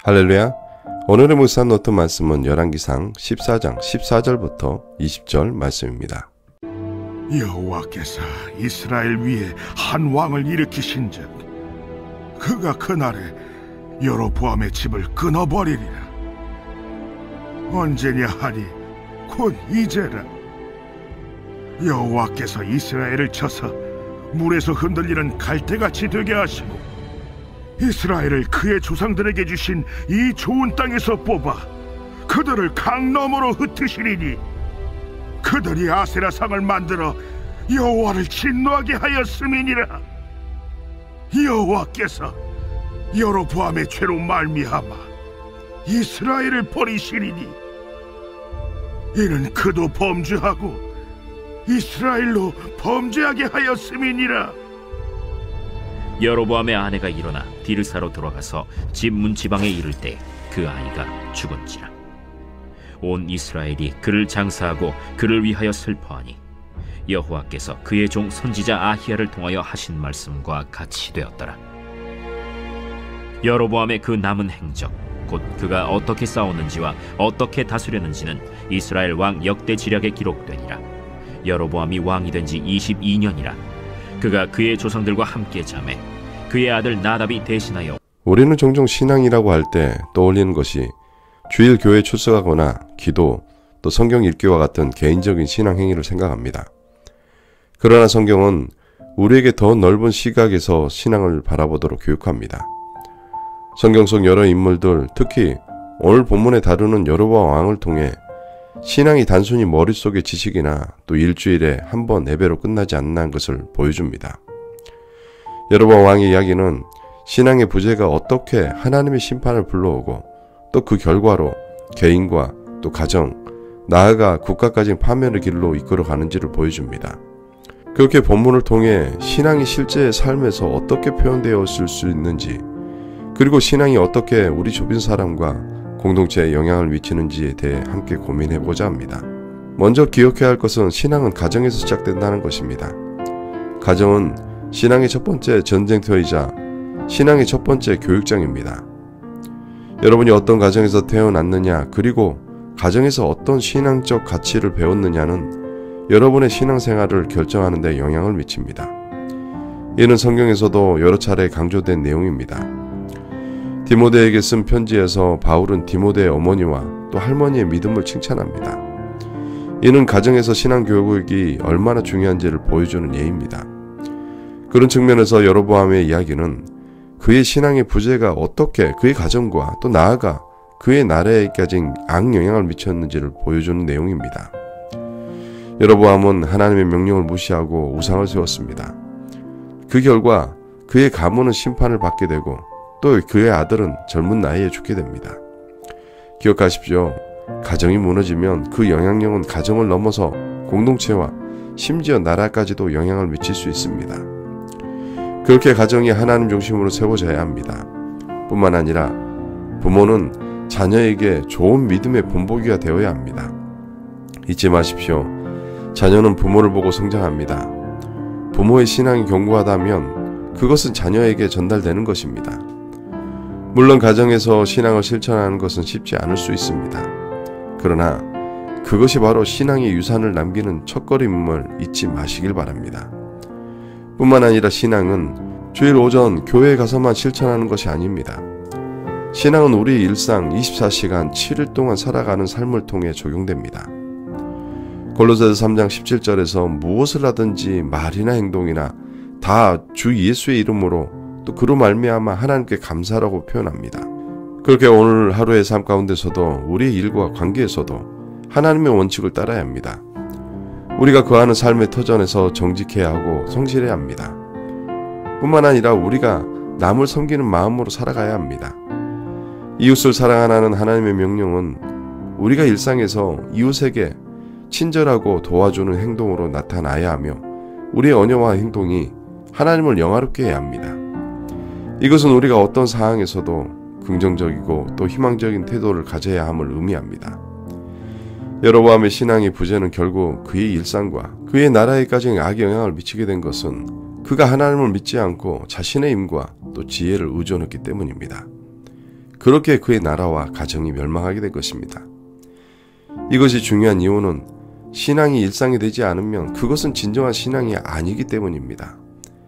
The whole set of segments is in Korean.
할렐루야. 오늘의 묵상 노트 말씀은 열왕기상 14장 14절부터 20절 말씀입니다. 여호와께서 이스라엘 위에 한 왕을 일으키신즉 그가 그날에 여로보암의 집을 끊어버리리라. 언제냐 하니 곧 이제라. 여호와께서 이스라엘을 쳐서 물에서 흔들리는 갈대같이 되게 하시고 이스라엘을 그의 조상들에게 주신 이 좋은 땅에서 뽑아 그들을 강 너머로 흩으시리니 그들이 아세라상을 만들어 여호와를 진노하게 하였음이니라. 여호와께서 여로보암의 죄로 말미암아 이스라엘을 버리시리니 이는 그도 범죄하고 이스라엘로 범죄하게 하였음이니라. 여로보암의 아내가 일어나 디르사로 돌아가서 집 문지방에 이를 때 그 아이가 죽은지라. 온 이스라엘이 그를 장사하고 그를 위하여 슬퍼하니 여호와께서 그의 종 선지자 아히야를 통하여 하신 말씀과 같이 되었더라. 여로보암의 그 남은 행적 곧 그가 어떻게 싸웠는지와 어떻게 다스렸는지는 이스라엘 왕 역대 지략에 기록되니라. 여로보암이 왕이 된 지 22년이라. 그가 그의 조상들과 함께 자매 그의 아들 나답이 대신하여. 우리는 종종 신앙이라고 할 때 떠올리는 것이 주일 교회에 출석하거나 기도, 또 성경 읽기와 같은 개인적인 신앙 행위를 생각합니다. 그러나 성경은 우리에게 더 넓은 시각에서 신앙을 바라보도록 교육합니다. 성경 속 여러 인물들, 특히 오늘 본문에 다루는 여로보암 왕을 통해 신앙이 단순히 머릿속의 지식이나 또 일주일에 한 번 예배로 끝나지 않는 것을 보여줍니다. 여로보암 왕의 이야기는 신앙의 부재가 어떻게 하나님의 심판을 불러오고 또 그 결과로 개인과 또 가정, 나아가 국가까지 파멸의 길로 이끌어가는지를 보여줍니다. 그렇게 본문을 통해 신앙이 실제의 삶에서 어떻게 표현되었을 수 있는지, 그리고 신앙이 어떻게 우리 주변 사람과 공동체에 영향을 미치는지에 대해 함께 고민해보자 합니다. 먼저 기억해야 할 것은 신앙은 가정에서 시작된다는 것입니다. 가정은 신앙의 첫 번째 전쟁터이자 신앙의 첫 번째 교육장입니다. 여러분이 어떤 가정에서 태어났느냐, 그리고 가정에서 어떤 신앙적 가치를 배웠느냐는 여러분의 신앙생활을 결정하는 데 영향을 미칩니다. 이는 성경에서도 여러 차례 강조된 내용입니다. 디모데에게 쓴 편지에서 바울은 디모데의 어머니와 또 할머니의 믿음을 칭찬합니다. 이는 가정에서 신앙교육이 얼마나 중요한지를 보여주는 예입니다. 그런 측면에서 여로보암의 이야기는 그의 신앙의 부재가 어떻게 그의 가정과 또 나아가 그의 나라에까지 악영향을 미쳤는지를 보여주는 내용입니다. 여로보암은 하나님의 명령을 무시하고 우상을 세웠습니다. 그 결과 그의 가문은 심판을 받게 되고 또 그의 아들은 젊은 나이에 죽게 됩니다. 기억하십시오. 가정이 무너지면 그 영향력은 가정을 넘어서 공동체와 심지어 나라까지도 영향을 미칠 수 있습니다. 그렇게 가정이 하나님 중심으로 세워져야 합니다. 뿐만 아니라 부모는 자녀에게 좋은 믿음의 본보기가 되어야 합니다. 잊지 마십시오. 자녀는 부모를 보고 성장합니다. 부모의 신앙이 견고하다면 그것은 자녀에게 전달되는 것입니다. 물론 가정에서 신앙을 실천하는 것은 쉽지 않을 수 있습니다. 그러나 그것이 바로 신앙의 유산을 남기는 첫걸음임을 잊지 마시길 바랍니다. 뿐만 아니라 신앙은 주일 오전 교회에 가서만 실천하는 것이 아닙니다. 신앙은 우리 일상 24시간 7일 동안 살아가는 삶을 통해 적용됩니다. 골로새서 3장 17절에서 무엇을 하든지 말이나 행동이나 다 주 예수의 이름으로 또 그로 말미암아 하나님께 감사라고 표현합니다. 그렇게 오늘 하루의 삶 가운데서도 우리의 일과 관계에서도 하나님의 원칙을 따라야 합니다. 우리가 거하는 삶의 터전에서 정직해야 하고 성실해야 합니다. 뿐만 아니라 우리가 남을 섬기는 마음으로 살아가야 합니다. 이웃을 사랑하라는 하나님의 명령은 우리가 일상에서 이웃에게 친절하고 도와주는 행동으로 나타나야 하며 우리의 언어와 행동이 하나님을 영화롭게 해야 합니다. 이것은 우리가 어떤 상황에서도 긍정적이고 또 희망적인 태도를 가져야 함을 의미합니다. 여로보암의 신앙의 부재는 결국 그의 일상과 그의 나라에까지 악영향을 미치게 된 것은 그가 하나님을 믿지 않고 자신의 힘과 또 지혜를 의존했기 때문입니다. 그렇게 그의 나라와 가정이 멸망하게 될 것입니다. 이것이 중요한 이유는 신앙이 일상이 되지 않으면 그것은 진정한 신앙이 아니기 때문입니다.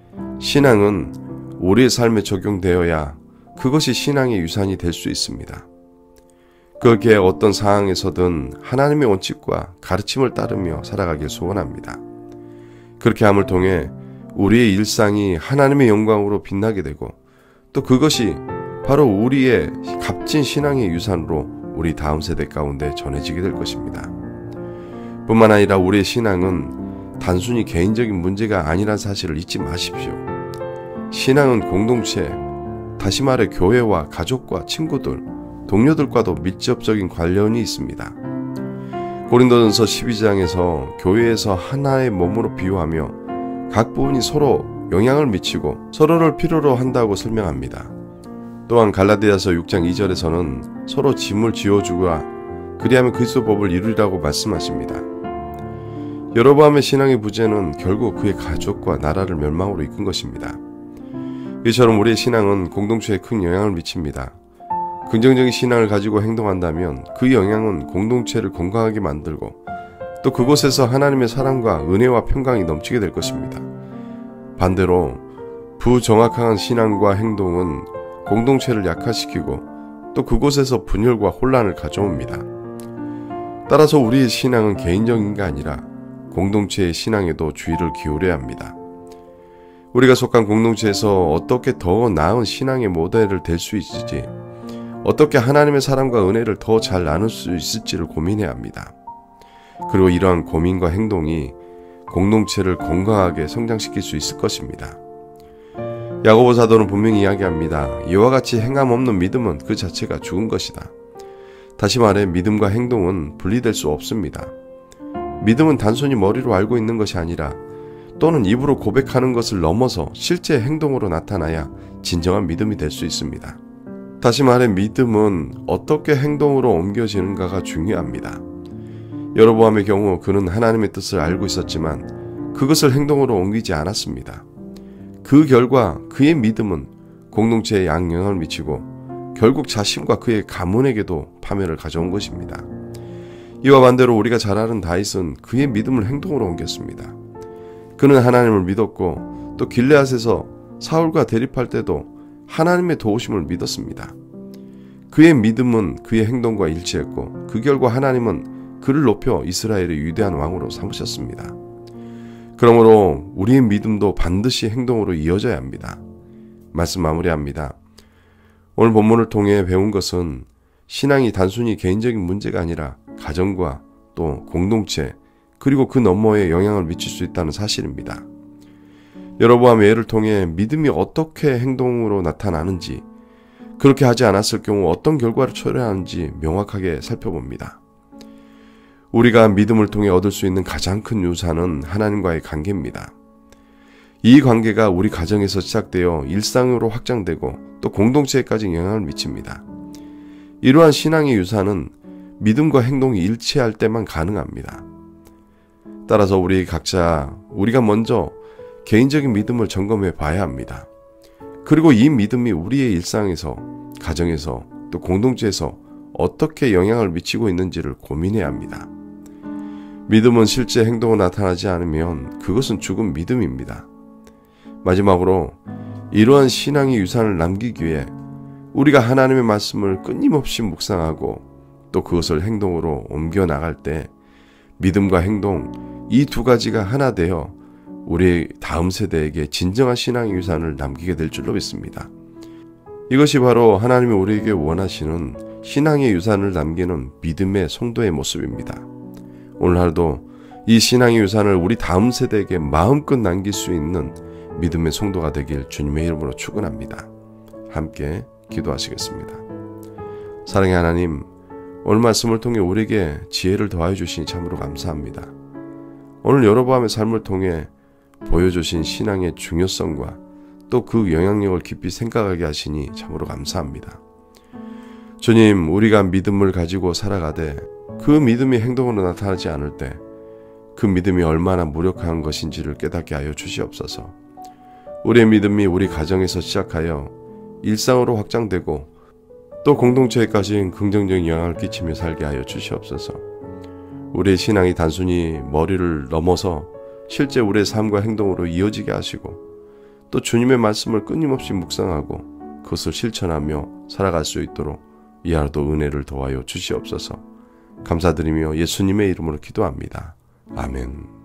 신앙은 우리의 삶에 적용되어야 그것이 신앙의 유산이 될 수 있습니다. 그렇게 어떤 상황에서든 하나님의 원칙과 가르침을 따르며 살아가길 소원합니다. 그렇게 함을 통해 우리의 일상이 하나님의 영광으로 빛나게 되고 또 그것이 바로 우리의 값진 신앙의 유산으로 우리 다음 세대 가운데 전해지게 될 것입니다. 뿐만 아니라 우리의 신앙은 단순히 개인적인 문제가 아니란 사실을 잊지 마십시오. 신앙은 공동체, 다시 말해 교회와 가족과 친구들, 동료들과도 밀접적인 관련이 있습니다. 고린도전서 12장에서 교회에서 하나의 몸으로 비유하며 각 부분이 서로 영향을 미치고 서로를 필요로 한다고 설명합니다. 또한 갈라디아서 6장 2절에서는 서로 짐을 지어주거라 그리하면 그리스도 법을 이루리라고 말씀하십니다. 여로보암의 신앙의 부재는 결국 그의 가족과 나라를 멸망으로 이끈 것입니다. 이처럼 우리의 신앙은 공동체에 큰 영향을 미칩니다. 긍정적인 신앙을 가지고 행동한다면 그 영향은 공동체를 건강하게 만들고 또 그곳에서 하나님의 사랑과 은혜와 평강이 넘치게 될 것입니다. 반대로 부정확한 신앙과 행동은 공동체를 약화시키고 또 그곳에서 분열과 혼란을 가져옵니다. 따라서 우리의 신앙은 개인적인 게 아니라 공동체의 신앙에도 주의를 기울여야 합니다. 우리가 속한 공동체에서 어떻게 더 나은 신앙의 모델을 될 수 있을지, 어떻게 하나님의 사랑과 은혜를 더 잘 나눌 수 있을지를 고민해야 합니다. 그리고 이러한 고민과 행동이 공동체를 건강하게 성장시킬 수 있을 것입니다. 야고보 사도는 분명히 이야기합니다. 이와 같이 행함 없는 믿음은 그 자체가 죽은 것이다. 다시 말해 믿음과 행동은 분리될 수 없습니다. 믿음은 단순히 머리로 알고 있는 것이 아니라 또는 입으로 고백하는 것을 넘어서 실제 행동으로 나타나야 진정한 믿음이 될 수 있습니다. 다시 말해 믿음은 어떻게 행동으로 옮겨지는가가 중요합니다. 여로보암의 경우 그는 하나님의 뜻을 알고 있었지만 그것을 행동으로 옮기지 않았습니다. 그 결과 그의 믿음은 공동체에 양영향을 미치고 결국 자신과 그의 가문에게도 파멸을 가져온 것입니다. 이와 반대로 우리가 잘 아는 다윗은 그의 믿음을 행동으로 옮겼습니다. 그는 하나님을 믿었고 또 길르앗에서 사울과 대립할 때도 하나님의 도우심을 믿었습니다. 그의 믿음은 그의 행동과 일치했고 그 결과 하나님은 그를 높여 이스라엘의 위대한 왕으로 삼으셨습니다. 그러므로 우리의 믿음도 반드시 행동으로 이어져야 합니다. 말씀 마무리합니다. 오늘 본문을 통해 배운 것은 신앙이 단순히 개인적인 문제가 아니라 가정과 또 공동체 그리고 그 너머에 영향을 미칠 수 있다는 사실입니다. 여로보암의 예를 통해 믿음이 어떻게 행동으로 나타나는지, 그렇게 하지 않았을 경우 어떤 결과를 초래해야 하는지 명확하게 살펴봅니다. 우리가 믿음을 통해 얻을 수 있는 가장 큰 유산은 하나님과의 관계입니다. 이 관계가 우리 가정에서 시작되어 일상으로 확장되고 또 공동체에까지 영향을 미칩니다. 이러한 신앙의 유산은 믿음과 행동이 일치할 때만 가능합니다. 따라서 우리 각자 우리가 먼저 개인적인 믿음을 점검해 봐야 합니다. 그리고 이 믿음이 우리의 일상에서, 가정에서, 또 공동체에서 어떻게 영향을 미치고 있는지를 고민해야 합니다. 믿음은 실제 행동으로 나타나지 않으면 그것은 죽은 믿음입니다. 마지막으로 이러한 신앙의 유산을 남기기 위해 우리가 하나님의 말씀을 끊임없이 묵상하고 또 그것을 행동으로 옮겨 나갈 때 믿음과 행동, 이 두 가지가 하나 되어 우리 다음 세대에게 진정한 신앙의 유산을 남기게 될 줄로 믿습니다. 이것이 바로 하나님이 우리에게 원하시는 신앙의 유산을 남기는 믿음의 성도의 모습입니다. 오늘 하루도 이 신앙의 유산을 우리 다음 세대에게 마음껏 남길 수 있는 믿음의 성도가 되길 주님의 이름으로 축원합니다. 함께 기도하시겠습니다. 사랑의 하나님, 오늘 말씀을 통해 우리에게 지혜를 더하여 주시니 참으로 감사합니다. 오늘 여로보암의 삶을 통해 보여주신 신앙의 중요성과 또 그 영향력을 깊이 생각하게 하시니 참으로 감사합니다. 주님, 우리가 믿음을 가지고 살아가되 그 믿음이 행동으로 나타나지 않을 때 그 믿음이 얼마나 무력한 것인지를 깨닫게 하여 주시옵소서. 우리의 믿음이 우리 가정에서 시작하여 일상으로 확장되고 또 공동체에까지 긍정적인 영향을 끼치며 살게 하여 주시옵소서. 우리의 신앙이 단순히 머리를 넘어서 실제 우리의 삶과 행동으로 이어지게 하시고 또 주님의 말씀을 끊임없이 묵상하고 그것을 실천하며 살아갈 수 있도록 이 하루도 은혜를 도와여 주시옵소서. 감사드리며 예수님의 이름으로 기도합니다. 아멘.